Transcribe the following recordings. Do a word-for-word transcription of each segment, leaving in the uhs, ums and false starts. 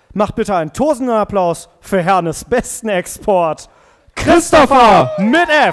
Macht bitte einen tosenden Applaus für Hernes besten Export, Christopher mit F.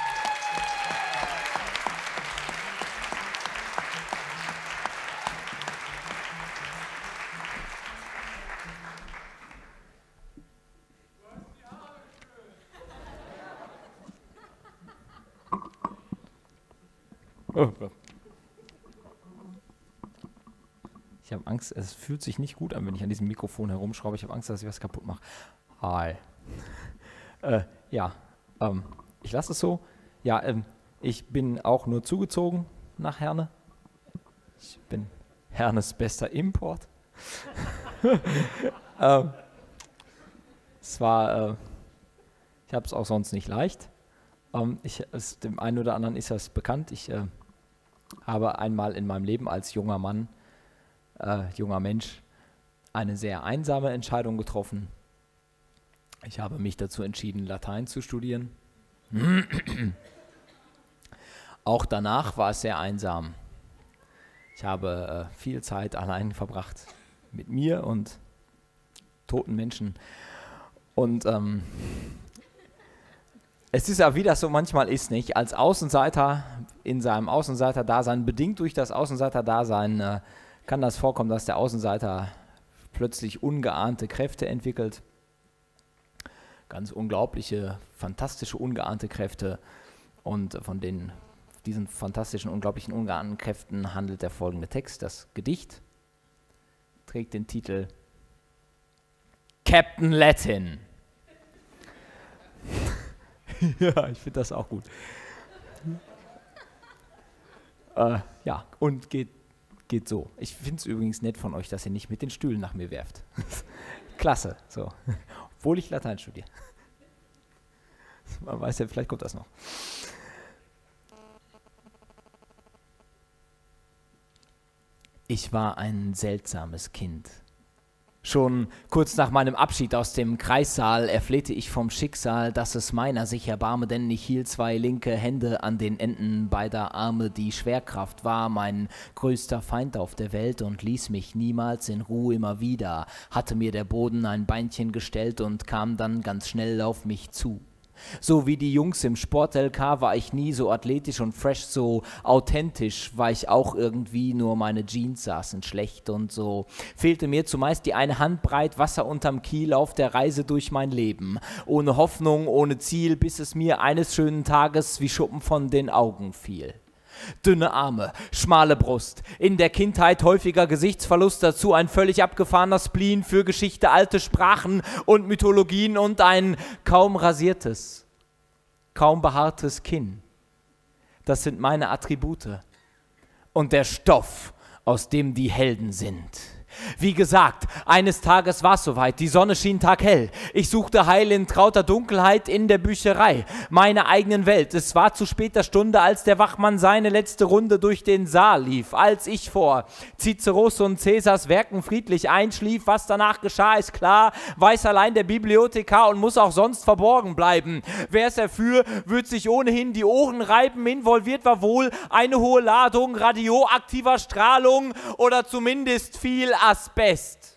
Ich habe Angst, es fühlt sich nicht gut an, wenn ich an diesem Mikrofon herumschraube. Ich habe Angst, dass ich was kaputt mache. Hi. äh, ja, ähm, ich lasse es so. Ja, ähm, ich bin auch nur zugezogen nach Herne. Ich bin Hernes bester Import. ähm, es war, äh, ich habe es auch sonst nicht leicht. Ähm, ich, es, dem einen oder anderen ist das bekannt. Ich äh, habe einmal in meinem Leben als junger Mann, äh, junger Mensch, eine sehr einsame Entscheidung getroffen. Ich habe mich dazu entschieden, Latein zu studieren. Auch danach war es sehr einsam. Ich habe äh, viel Zeit allein verbracht mit mir und toten Menschen. Und ähm, es ist ja, wie das so manchmal ist, nicht? Als Außenseiter in seinem Außenseiter-Dasein, bedingt durch das Außenseiter-Dasein, äh, kann das vorkommen, dass der Außenseiter plötzlich ungeahnte Kräfte entwickelt. Ganz unglaubliche, fantastische, ungeahnte Kräfte. Und von den, diesen fantastischen, unglaublichen, ungeahnten Kräften handelt der folgende Text. Das Gedicht trägt den Titel Captain Latin. Ja, ich finde das auch gut. äh, ja, und geht, geht so. Ich finde es übrigens nett von euch, dass ihr nicht mit den Stühlen nach mir werft. Klasse, so. Obwohl ich Latein studiere. Man weiß ja, vielleicht kommt das noch. Ich war ein seltsames Kind. Schon kurz nach meinem Abschied aus dem Kreissaal erflehte ich vom Schicksal, dass es meiner sich erbarme, denn ich hielt zwei linke Hände an den Enden beider Arme. Die Schwerkraft war mein größter Feind auf der Welt und ließ mich niemals in Ruhe. Immer wieder hatte mir der Boden ein Beinchen gestellt und kam dann ganz schnell auf mich zu. So wie die Jungs im Sport-L K war ich nie so athletisch und fresh, so authentisch war ich auch irgendwie, nur meine Jeans saßen schlecht und so fehlte mir zumeist die eine Handbreit Wasser unterm Kiel auf der Reise durch mein Leben. Ohne Hoffnung, ohne Ziel, bis es mir eines schönen Tages wie Schuppen von den Augen fiel. Dünne Arme, schmale Brust, in der Kindheit häufiger Gesichtsverlust, dazu ein völlig abgefahrener Spleen für Geschichte, alte Sprachen und Mythologien und ein kaum rasiertes, kaum behaartes Kinn. Das sind meine Attribute und der Stoff, aus dem die Helden sind. Wie gesagt, eines Tages war es soweit, die Sonne schien taghell. Ich suchte Heil in trauter Dunkelheit in der Bücherei, meiner eigenen Welt. Es war zu später Stunde, als der Wachmann seine letzte Runde durch den Saal lief. Als ich vor Ciceros und Cäsars Werken friedlich einschlief, was danach geschah, ist klar, weiß allein der Bibliothekar und muss auch sonst verborgen bleiben. Wer es erführ, wird sich ohnehin die Ohren reiben. Involviert war wohl eine hohe Ladung radioaktiver Strahlung oder zumindest viel Asbest.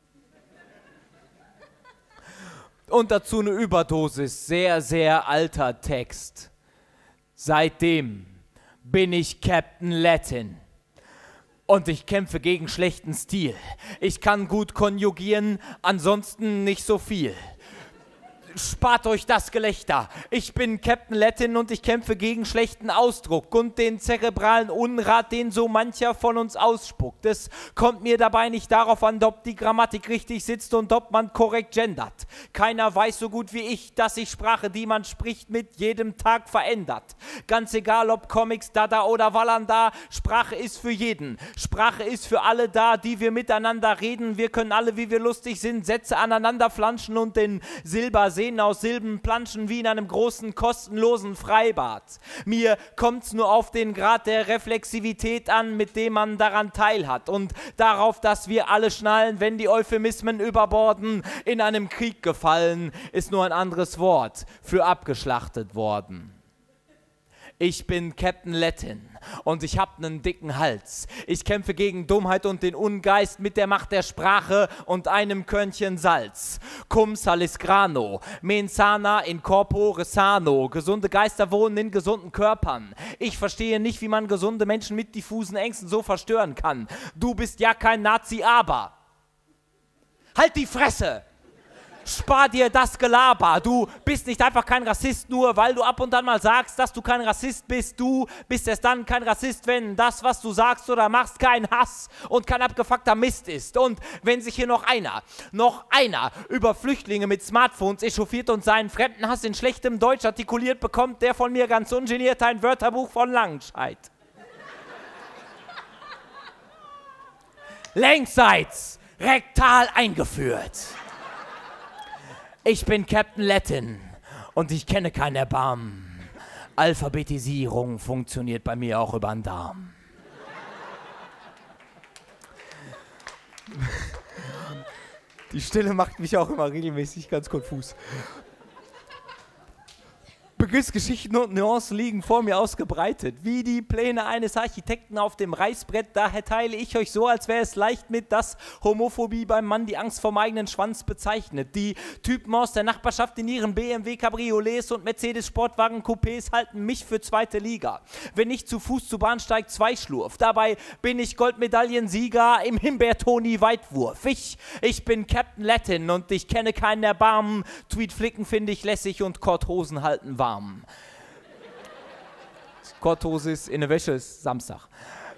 Und dazu eine Überdosis, sehr, sehr alter Text. Seitdem bin ich Captain Latin. Und ich kämpfe gegen schlechten Stil. Ich kann gut konjugieren, ansonsten nicht so viel. Spart euch das Gelächter. Ich bin Captain Latin und ich kämpfe gegen schlechten Ausdruck und den zerebralen Unrat, den so mancher von uns ausspuckt. Es kommt mir dabei nicht darauf an, ob die Grammatik richtig sitzt und ob man korrekt gendert. Keiner weiß so gut wie ich, dass sich Sprache, die man spricht, mit jedem Tag verändert. Ganz egal, ob Comics, Dada oder Wallander, Sprache ist für jeden. Sprache ist für alle da, die wir miteinander reden. Wir können alle, wie wir lustig sind, Sätze aneinander flanschen und den Silbersee aus Silben planschen wie in einem großen, kostenlosen Freibad. Mir kommt's nur auf den Grad der Reflexivität an, mit dem man daran teilhat und darauf, dass wir alle schnallen, wenn die Euphemismen überborden. In einem Krieg gefallen ist nur ein anderes Wort für abgeschlachtet worden. Ich bin Captain Latin und ich hab nen dicken Hals. Ich kämpfe gegen Dummheit und den Ungeist mit der Macht der Sprache und einem Körnchen Salz. Cum salis grano, mensana in corpore sano. Gesunde Geister wohnen in gesunden Körpern. Ich verstehe nicht, wie man gesunde Menschen mit diffusen Ängsten so verstören kann. Du bist ja kein Nazi, aber... Halt die Fresse! Spar dir das Gelaber. Du bist nicht einfach kein Rassist, nur weil du ab und an mal sagst, dass du kein Rassist bist. Du bist erst dann kein Rassist, wenn das, was du sagst oder machst, kein Hass und kein abgefuckter Mist ist. Und wenn sich hier noch einer, noch einer über Flüchtlinge mit Smartphones echauffiert und seinen Fremdenhass in schlechtem Deutsch artikuliert bekommt, der von mir ganz ungeniert ein Wörterbuch von Langenscheid. Längsseits, rektal eingeführt. Ich bin Captain Latin und ich kenne kein Erbarmen. Alphabetisierung funktioniert bei mir auch über den Darm. Die Stille macht mich auch immer regelmäßig ganz konfus. Begriffsgeschichten und Nuancen liegen vor mir ausgebreitet, wie die Pläne eines Architekten auf dem Reißbrett. Daher teile ich euch so, als wäre es leicht mit, dass Homophobie beim Mann die Angst vom eigenen Schwanz bezeichnet. Die Typen aus der Nachbarschaft in ihren B M W Cabriolets und Mercedes Sportwagen Coupés halten mich für zweite Liga. Wenn ich zu Fuß zu Bahnsteig zwei schlurf, dabei bin ich Goldmedaillensieger im Himbeertoni-Weitwurf. Ich, ich bin Captain Latin und ich kenne keinen Erbarmen. Tweetflicken finde ich lässig und Korthosen halten warm. Korthose ist in der Wäsche, ist Samstag.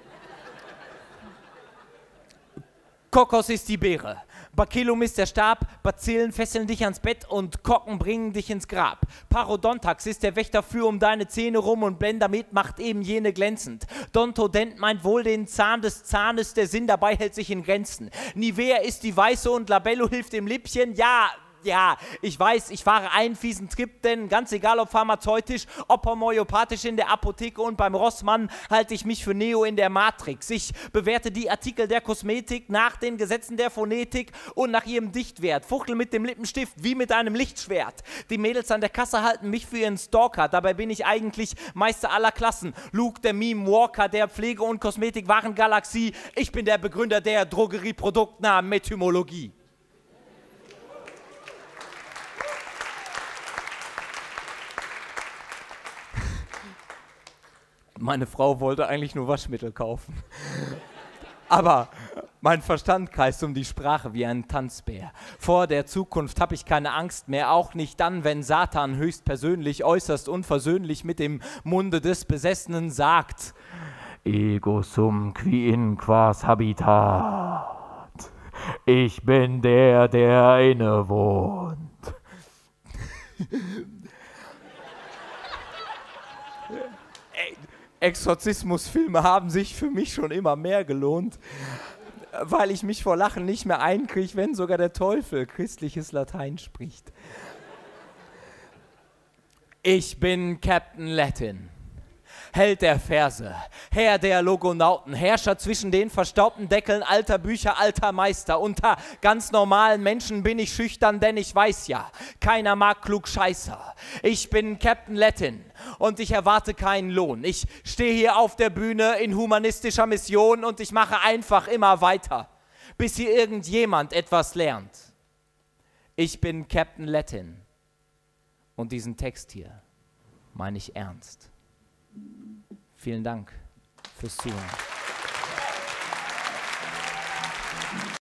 Kokos ist die Beere. Bacillum ist der Stab, Bazillen fesseln dich ans Bett und Kocken bringen dich ins Grab. Parodontax ist der Wächter für um deine Zähne rum und Blendermet macht eben jene glänzend. Dontodent meint wohl den Zahn des Zahnes, der Sinn dabei hält sich in Grenzen. Nivea ist die Weiße und Labello hilft im Lippchen, ja... Ja, ich weiß, ich fahre einen fiesen Trip, denn ganz egal ob pharmazeutisch, ob homöopathisch in der Apotheke und beim Rossmann halte ich mich für Neo in der Matrix. Ich bewerte die Artikel der Kosmetik nach den Gesetzen der Phonetik und nach ihrem Dichtwert. Fuchtel mit dem Lippenstift wie mit einem Lichtschwert. Die Mädels an der Kasse halten mich für ihren Stalker, dabei bin ich eigentlich Meister aller Klassen. Luke, der Meme Walker, der Pflege- und Kosmetikwaren-Galaxie. Ich bin der Begründer der Drogerieproduktnamen Methymologie. Meine Frau wollte eigentlich nur Waschmittel kaufen. Aber mein Verstand kreist um die Sprache wie ein Tanzbär. Vor der Zukunft habe ich keine Angst mehr, auch nicht dann, wenn Satan höchstpersönlich, äußerst unversöhnlich mit dem Munde des Besessenen sagt: Ego sum qui in quas habitat. Ich bin der, der inne wohnt. Exorzismusfilme haben sich für mich schon immer mehr gelohnt, weil ich mich vor Lachen nicht mehr einkriege, wenn sogar der Teufel christliches Latein spricht. Ich bin Captain Latin, Held der Verse, Herr der Logonauten, Herrscher zwischen den verstaubten Deckeln alter Bücher, alter Meister. Unter ganz normalen Menschen bin ich schüchtern, denn ich weiß ja, keiner mag Klugscheißer. Ich bin Captain Latin und ich erwarte keinen Lohn. Ich stehe hier auf der Bühne in humanistischer Mission und ich mache einfach immer weiter, bis hier irgendjemand etwas lernt. Ich bin Captain Latin und diesen Text hier meine ich ernst. Vielen Dank fürs Zuhören.